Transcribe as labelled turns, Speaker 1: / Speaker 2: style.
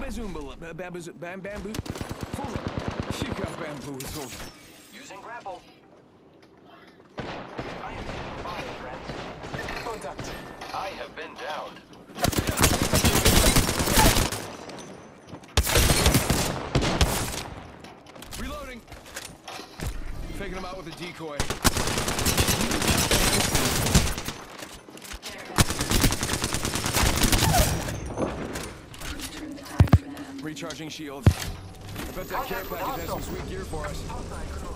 Speaker 1: Bazoomba, bamboo. She got bamboozled.
Speaker 2: Using grapple. I am being fired, friends. Contact. I have been downed.
Speaker 1: Reloading. Faking him out with a decoy. Recharging shields. I bet that care package has some sweet gear for us.